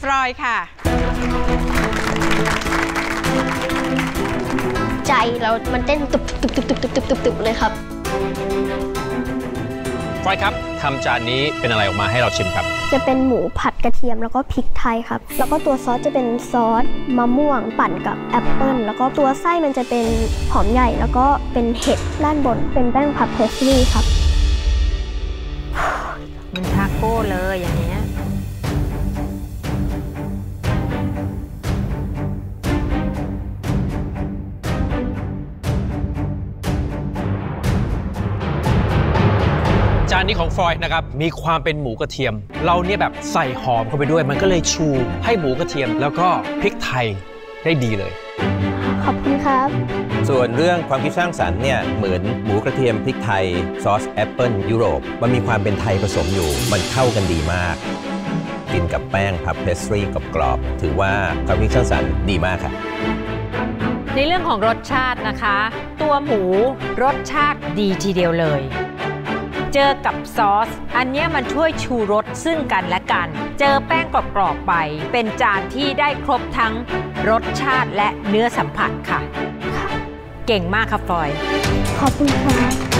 ฟรอยค่ะใจเรามันเต้นตุบเลยครับฟรอยครับทำจานนี้เป็นอะไรออกมาให้เราชิมครับจะเป็นหมูผัดกระเทียมแล้วก็พริกไทยครับแล้วก็ตัวซอสจะเป็นซอสมะม่วงปั่นกับแอปเปิ้ลแล้วก็ตัวไส้มันจะเป็นหอมใหญ่แล้วก็เป็นเห็ดด้านบนเป็นแป้งผัดเพสทรีครับมันทาโก้เลยอย่างเงี้ยจานนี้ของฟรอยนะครับมีความเป็นหมูกระเทียมเราเนี่ยแบบใส่หอมเข้าไปด้วยมันก็เลยชูให้หมูกระเทียมแล้วก็พริกไทยได้ดีเลยขอบคุณครับส่วนเรื่องความคิดสร้างสรรค์เนี่ยเหมือนหมูกระเทียมพริกไทยซอสแอปเปิลยุโรปมันมีความเป็นไทยผสมอยู่มันเข้ากันดีมากกินกับแป้งพับเพสทรีกรอบๆถือว่าความคิดสร้างสรรค์ดีมากครับในเรื่องของรสชาตินะคะตัวหมูรสชาติดีทีเดียวเลยเจอกับซอสอันนี้มันช่วยชูรสซึ่งกันและกันเจอแป้งกรอบๆไปเป็นจานที่ได้ครบทั้งรสชาติและเนื้อสัมผัสค่ะเก่งมากค่ะฟลอยขอบคุณค่ะ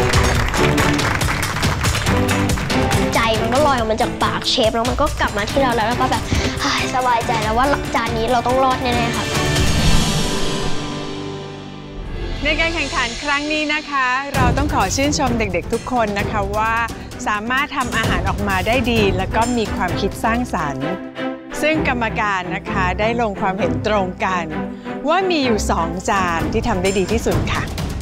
ใจมันก็ลอยออกมาจากปากเชฟแล้วมันก็กลับมาที่เราแล้วก็แบบสบายใจแล้วว่าจานนี้เราต้องรอดแน่ๆค่ะในการแข่งขันครั้งนี้นะคะเราต้องขอชื่นชมเด็กๆทุกคนนะคะว่าสามารถทำอาหารออกมาได้ดีแล้วก็มีความคิดสร้างสรรค์ซึ่งกรรมการนะคะได้ลงความเห็นตรงกันว่ามีอยู่2จานที่ทำได้ดีที่สุดค่ะ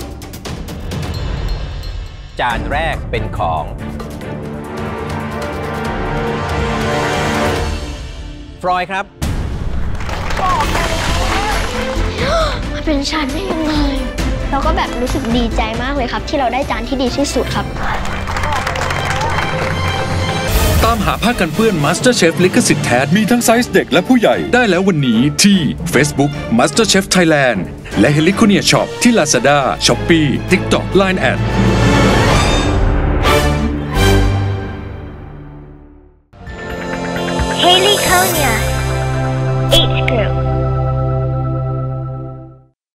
จานแรกเป็นของฟรอยครับเป็นฉันได้ยังไงเราก็แบบรู้สึกดีใจมากเลยครับที่เราได้จานที่ดีที่สุดครับตามหาผ้ากันเปื้อน MasterChef ลิขสิทธิ์แท้มีทั้งไซส์เด็กและผู้ใหญ่ได้แล้ววันนี้ที่ Facebook MasterChef Thailand และ Heliconia Shop ที่ Lazada, Shopee, TikTok, Line@ Heliconia